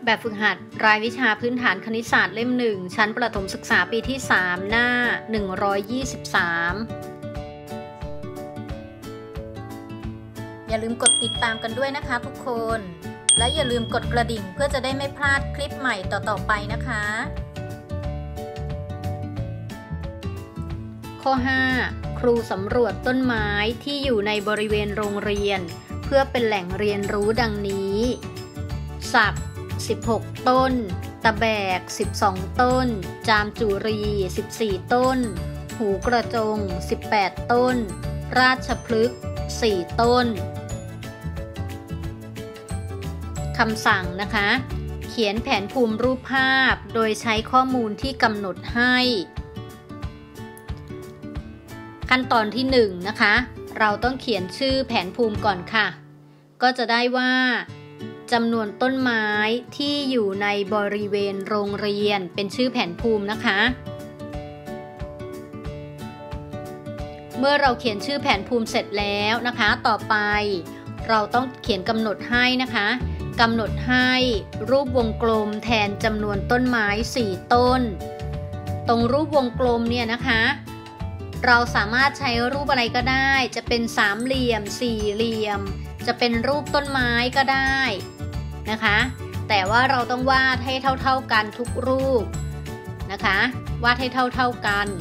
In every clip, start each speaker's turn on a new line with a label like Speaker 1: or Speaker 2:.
Speaker 1: แบบฝึกหัดรายวิชาพื้นฐานคณิตศาสตร์เล่ม 1 ชั้นประถมศึกษาปีที่ 3 หน้า 123 อย่าลืมกดติดตามกันด้วยนะคะทุกคน และอย่าลืมกดกระดิ่งเพื่อจะได้ไม่พลาดคลิปใหม่ต่อๆไปนะคะ ข้อ 5 ครูสำรวจต้นไม้ที่อยู่ในบริเวณโรงเรียนเพื่อเป็นแหล่งเรียนรู้ดังนี้สัก16 ต้นตะแบก12 ต้นจามจุรี14 ต้นหูกระจง18 ต้นราชพฤกษ์4 ต้นคำสั่งนะคะเขียนแผนภูมิรูปภาพโดยใช้ข้อมูลที่กำหนดให้ขั้นตอนที่1นะคะเราต้องเขียนชื่อแผนภูมิก่อนค่ะก็จะได้ว่าจำนวนต้นไม้ที่อยู่ในบริเวณโรงเรียนเป็นชื่อแผนภูมินะคะเมื่อเราเขียนชื่อแผนภูมิเสร็จแล้วนะคะต่อไปเราต้องเขียนกำหนดให้นะคะกำหนดให้รูปวงกลมแทนจำนวนต้นไม้4 ต้นตรงรูปวงกลมเนี่ยนะคะเราสามารถใช้รูปอะไรก็ได้จะเป็นสามเหลี่ยมสี่เหลี่ยมจะเป็นรูปต้นไม้ก็ได้นะคะแต่ว่าเราต้องวาดให้เท่าๆกันทุกรูปนะคะวาดให้เท่าๆกัน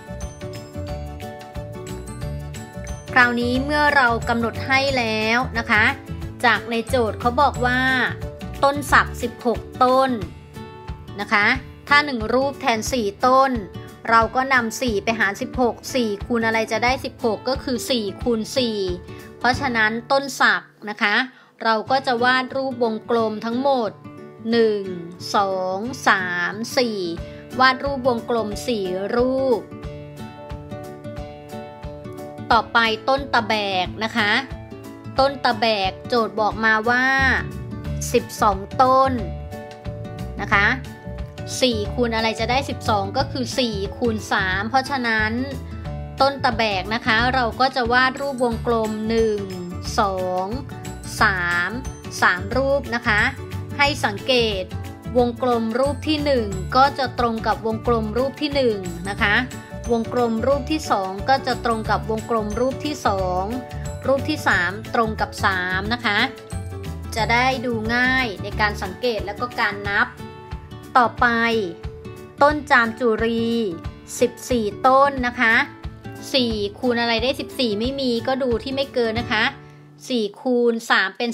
Speaker 1: คราวนี้เมื่อเรากำหนดให้แล้วนะคะจากในโจทย์เขาบอกว่าต้นสัก16 ต้นนะคะถ้า1รูปแทน4 ต้นเราก็นำ4ไปหาร16 4คูณอะไรจะได้16ก็คือ4คูณ4เพราะฉะนั้นต้นสักนะคะเราก็จะวาดรูปวงกลมทั้งหมด1 2 3 4วาดรูปวงกลม4รูปต่อไปต้นตะแบกนะคะต้นตะแบกโจทย์บอกมาว่า12 ต้นนะคะ4คูณอะไรจะได้12ก็คือ4คูณ3เพราะฉะนั้นต้นตะแบกนะคะเราก็จะวาดรูปวงกลม1 2 3รูปนะคะให้สังเกตวงกลมรูปที่1ก็จะตรงกับวงกลมรูปที่1นะคะวงกลมรูปที่2ก็จะตรงกับวงกลมรูปที่2รูปที่3ตรงกับ3นะคะจะได้ดูง่ายในการสังเกตแล้วก็การนับต่อไปต้นจามจุรี14 ต้นนะคะ4คูณอะไรได้14ไม่มีก็ดูที่ไม่เกินนะคะ4คูณ3เป็น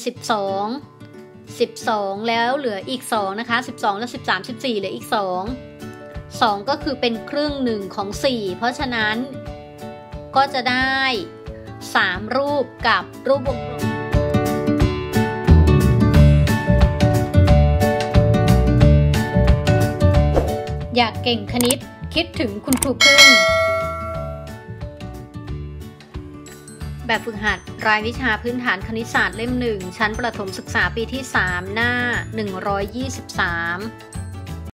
Speaker 1: 12แล้วเหลืออีก2นะคะ12แล้ว13 14เหลืออีก2ก็คือเป็นครึ่งหนึ่งของ4เพราะฉะนั้นก็จะได้3รูปกับรูปวงกลมอยากเก่งคณิตคิดถึงคุณครูพึ่งแบบฝึกหัดรายวิชาพื้นฐานคณิตศาสตร์เล่ม 1 ชั้นประถมศึกษาปีที่ 3 หน้า 123